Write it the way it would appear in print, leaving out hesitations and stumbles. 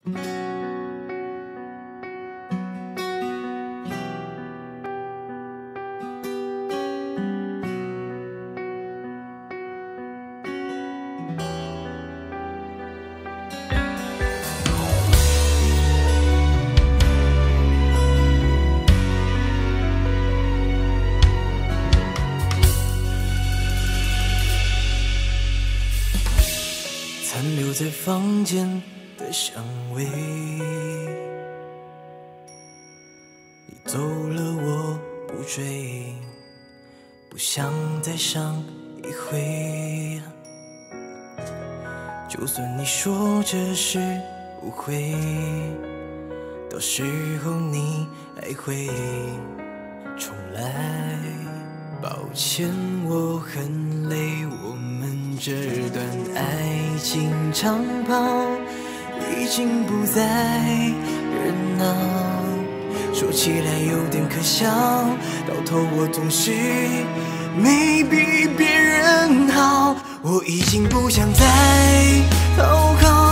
残留在房间的香味，你走了我不追，不想再伤一回。就算你说这是误会，到时候你还会重来。抱歉，我很累，我们这段爱情长跑已经不再热闹，说起来有点可笑，到头我总是没比别人好，我已经不想再讨好。